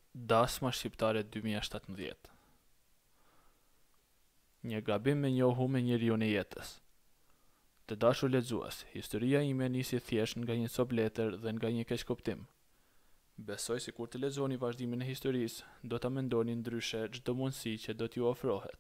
Dasma shqiptare 2017. Një gabim me njohu me njeriun e jetës. Të dashur lexues, historia ime nisi thjesht nga një copë letër dhe nga një keqkuptim. Besoj se kur të lexoni vazhdimin e historisë, do ta mendoni ndryshe çdo mundësi që do t'ju ofrohet.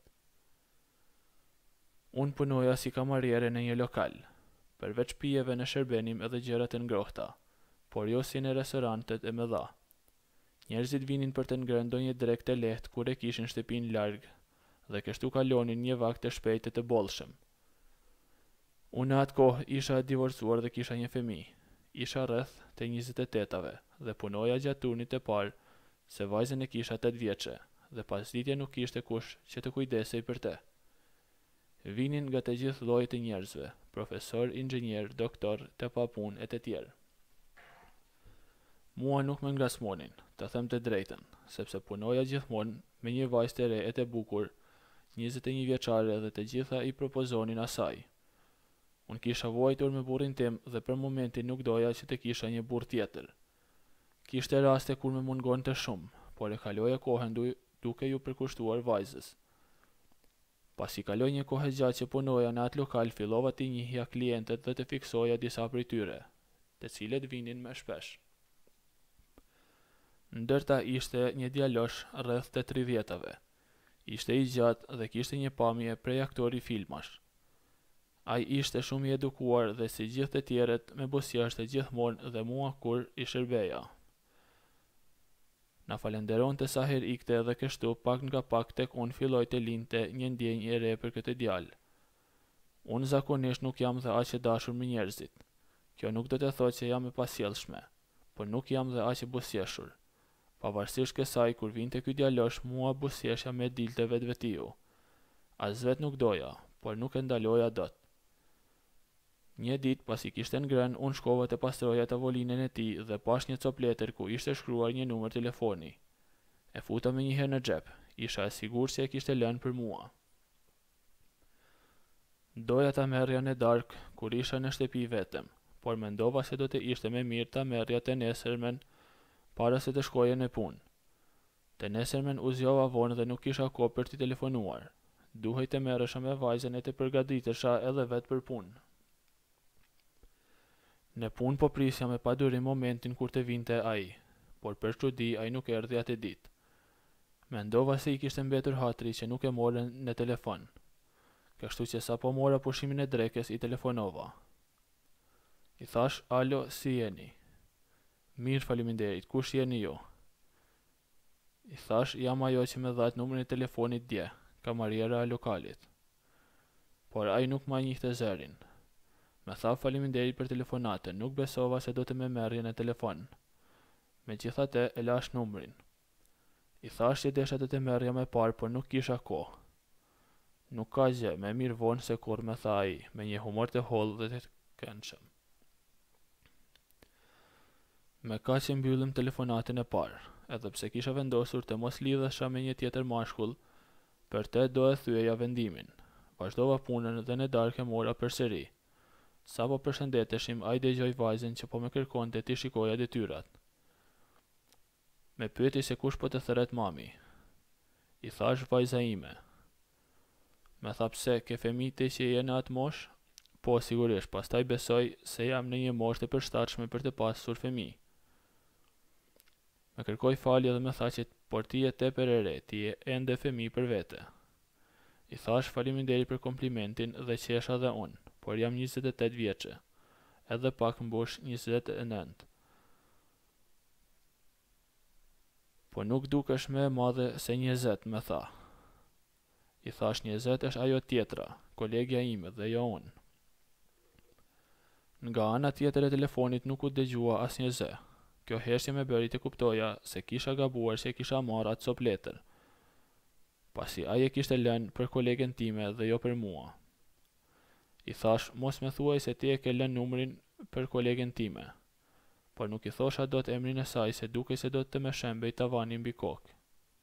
Unë punoja si kamariere në një lokal, përveç pijeve në shërbenim edhe gjërat e ngrohta, por jo si në restorantet e mëdha. Njerëzit vinin për të ngrënë ndonjë drekë të lehtë kur e kishin shtëpinë larg dhe kështu kalonin një vakt të shpejtë të bollshëm. Unë atë kohë isha divorcuar dhe kisha një fëmijë. Isha rreth të 28-ave dhe punoja gjatë turnit të parë se vajzën e kisha 8 vjeçe dhe pasditje nuk kishte kush që të kujdesej për te. Vinin nga të gjithë llojet e njerëzve, profesor, inxhinier, doktor, të papunë e të tjerë. Mua nuk më ngrasmonin, të them të drejtën, sepse punoja gjithmonë me një vajzë të re e të bukur, 21 vjeçare dhe të gjitha i propozonin asaj. Unë kisha vuajtur me burrin tim dhe për momentin nuk doja që të kisha një burr tjetër. Kishte raste kur më mungonte shumë, por e kaloja kohën duke ju përkushtuar vajzës. Pasi kaloi një kohë gjatë që punoja në atë lokal, fillova të njihja klientët dhe të fiksoja disa prej tyre, të cilët vinin më shpesh. Ndërta ishte një djalosh rreth të 30-ave. Ishte i gjatë dhe kishte një pamje prej aktori filmash. Ai ishte shumë i edukuar dhe si gjithë të tjerët me buzëqeshte gjithmonë dhe mua kur i shërbeja. Na falenderonte sa herë ikte dhe kështu pak nga pak tek unë filloi të lindte një ndjenjë e re për këtë djalë. Unë zakonisht nuk jam dhe aq e dashur me njerëzit. Kjo nuk do të thotë që jam e pasjellshme, por nuk jam dhe aq e buzëqeshur. Pavarësisht kësaj, kur vinte ky djalosh, mua buzëqeshja më dilte vetvetiu. As vet nuk doja, por nuk e ndaloja dot. Një ditë pasi kishte ngrënë, unë shkova të pastroja tavolinën e tij dhe pash një copë letër ku ishte shkruar një numër telefoni. E futa më njëherë në xhep, isha e sigurt se e kishte lënë për mua. Doja ta merrja në darkë kur isha në shtëpi vetëm, por mendova se do të ishte më mirë ta merrja të nesërmen para se të shkoja në punë. Të nesërmen u zgjova vonë dhe nuk kisha kohë për t'i telefonuar. Duhej të merresha me vajzën e të përgatitesha edhe vetë për punë. Në punë po prisja me padurim momentin kur të vinte ai, por për çudi ai nuk erdhi atë ditë. Mendova se i kishte mbetur hatri që nuk e morën në telefon. Kështu që sapo mora pushimin e drekës i telefonova. I thash, alo, si jeni? Mirë, faleminderit, kush jeni ju? I thash, jam ajo që më dha numrin e telefonit dje, kamariera e lokalit. Por ai nuk ma njihte zërin. Më tha faleminderit për telefonatën, nuk besova se do të më merrje në telefon. Megjithatë e lash numrin. I thash që desha të merrja më parë, por nuk kisha kohë. Nuk ka gjë, më mirë vonë se kur, më tha ai, me një humor të hollë dhe të këndshëm. Me kaq që mbyllëm telefonatën e parë, edhe pse kisha vendosur të mos lidhesha me një tjetër mashkull, për të do e thyeja vendimin. Vazhdova punën dhe në darkë e mora përsëri. Sa po përshëndeteshim, ai dëgjoi vajzën që po më kërkonte ti shikoja detyrat. Me pyeti se kush po të thërret mami. I thash vajza ime. Me tha pse, ke fëmijë që je në atë moshë? Po, sigurisht, pastaj besoj se jam në një moshë të përshtatshme për të pasur fëmijë. Me kërkoi falje dhe më tha që por ti je tepër e re, ti je ende fëmijë për vete. I thash faleminderit për komplimentin dhe qesha dhe unë, por jam 28 vjeçe, edhe pak mbush 29. Po nuk dukesh më e madhe se 20, më tha. I thash 20 është ajo tjetra, kolegja ime dhe jo unë. Nga ana tjetër e telefonit nuk u dëgjua asnjë zë. Kjo heshtje më bëri të kuptoja se kisha gabuar se kisha marrë atë copë letër. Pasi ai e kishte lënë për kolegen time dhe jo për mua. I thash, mos më thuaj se ti e ke lënë numrin për kolegen time, por nuk i thosha dot emrin e saj se dukej se do të më shembej tavanin mbi kokë.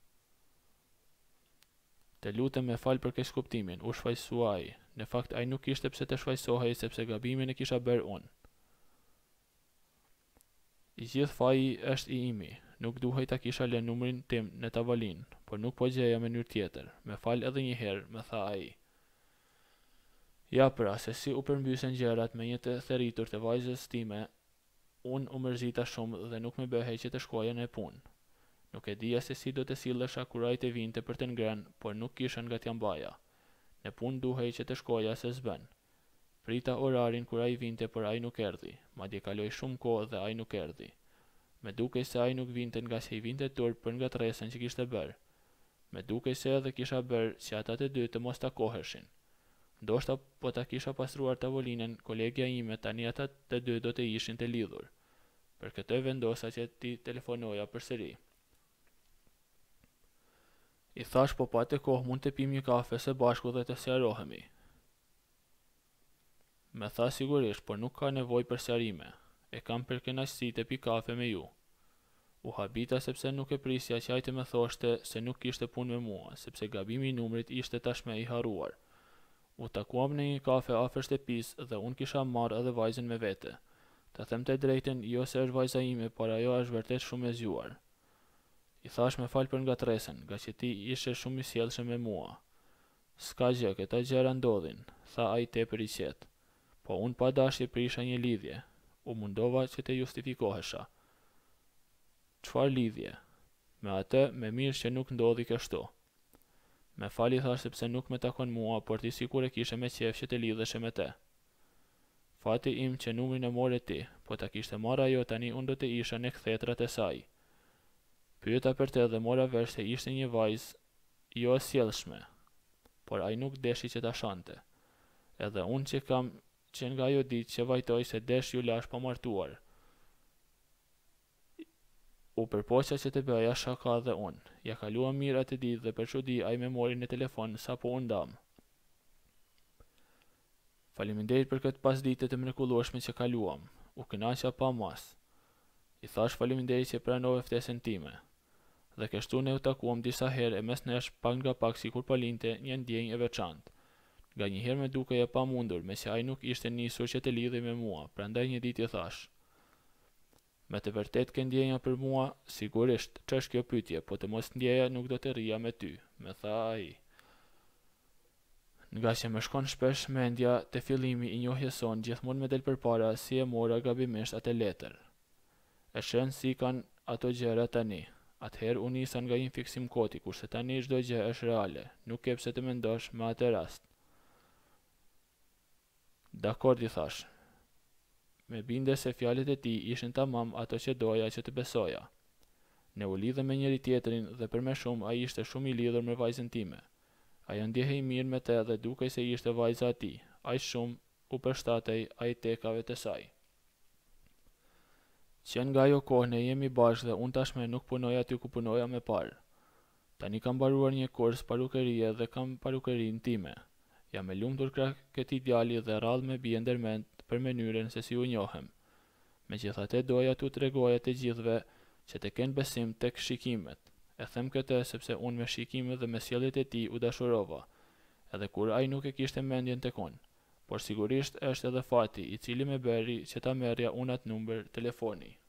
Të lutem me fal për keqkuptimin, u shfaqsua ai. Në fakt ai nuk kishte pse të shfaqsohej sepse gabimin e kisha bërë unë. I gjithë faji është i imi, nuk duhej ta kisha lënë numrin tim në tavolinë, por nuk po gjeja mënyrë tjetër. Më fal edhe një herë, më tha ai. Ja pra, se si u përmbysen gjërat me një të theritur të vajzës time, unë u mërzita shumë dhe nuk më bëhej që të shkoja në punë. Nuk e dija se si do të sillesha kur ai të vinte për të ngrënë, por nuk kisha nga t'ja mbaja. Në punë duhej që të shkoja se s'bën. Prita orarin kur ai vinte, por ai nuk erdhi. Madje kaloi shumë kohë dhe ai nuk erdhi. Me dukej se ai nuk vinte nga se I vinte turp për ngatresën që kishte bërë. Me dukej se edhe kisha bërë që ata të dy të mos takoheshin. Ndoshta po ta kisha pastruar tavolinën kolegja ime, tani ata të dy do të ishin të lidhur. Për këtë vendosa që ti telefonoja përsëri. I thash po patë kohë mund të pim një kafe së bashku dhe të sqarohemi. Me tha sigurisht, por nuk ka nevojë për sqarime. E kam për kënaqësi të pi kafe me ju. U habita sepse nuk e prisja që ai të më thoshte se nuk kishte punë me mua, sepse gabimi I numrit ishte tashmë I harruar. U takuam në një kafe afër shtëpisë dhe unë kisha marrë edhe vajzën me vete. Të them të drejtën, jo se është vajza ime, por ajo është vërtet shumë e zgjuar. I thash me fal për ngatresën, nga që ti ishe shumë I sjellshëm me mua. S'ka gjë, këta gjëra ndodhin, tha ai tepër I qetë. Po unë pa dashje prisha një lidhje. U mundova që të justifikohesha. Çfarë lidhje? Me atë, me mirë që nuk ndodhi kështu. Me fal I thash sepse nuk me takon mua, por ti sikur e kishe me qejf që të lidheshe me te. Fati im që numrin e more ti, po ta kishte marrë ajo tani unë do të isha në kthetrat e saj. Pyeta për te dhe mora vesh se ishte një vajzë jo e sjellshme, por ai nuk deshi që ta shante. Edhe unë që kam që nga ajo ditë që vajtoj se desh ju lash pa martuar. U përpoqa që të bëja shaka dhe unë. Ja kaluam mirë atë ditë dhe për çudi ai më mori në telefon sapo u ndam. Faleminderit për këtë pasditë të mrekullueshme që kaluam. U kënaqa pa mas. I thash faleminderit që pranove ftesën time. Dhe kështu ne u takuam disa herë e mes nesh pak nga pak sikur po linte një ndjenjë e veçantë. Nga një herë me duke e pa mundur, me që ai nuk ishte nisur që të lidhej me mua, prandaj një ditë I thash. Me të vërtet ke ndjenja për mua, sigurisht, ç'është kjo pyetje, po të mos ndjeja nuk do të rria me ty, me tha ai. Nga që më shkon shpesh mendja te fillimi I njohjes son, gjithmonë më del përpara si e mora gabimisht atë letër. E shën si kanë ato gjëra tani. Atëherë unë nisa nga një fiksim koti, kurse tani çdo gjë është reale, nuk ke pse të mendosh me atë rast. Dakord I thash. Me binde se fjalët e tij ishin tamam ato që doja që të besoja. Ne u lidhëm me njëri tjetrin dhe për më shumë ai ishte shumë I lidhur me vajzën time. Ajo ndjehej mirë me te dhe dukej se ishte vajza e tij. Ai shumë u përshtatej ai tekave të saj. Qen nga ajo kohë ne jemi bashkë dhe unë tashmë nuk punoj aty ku punoja më parë. Tani kam mbaruar një kurs parukerie dhe kam parukerinë time. Jam e lumtur krah këtij djali dhe rradh me bie ndërmend për mënyrën se si u njohem. Megjithatë doja t'u tregoja të gjithëve që të kenë besim tek shikimet. E them këtë sepse unë me shikimet dhe me sjelljet e tij u dashurova, edhe kur ai nuk e kishte mendjen tek unë. Por sigurisht është edhe fati I cili më bëri që ta merrja unë atë numër telefoni.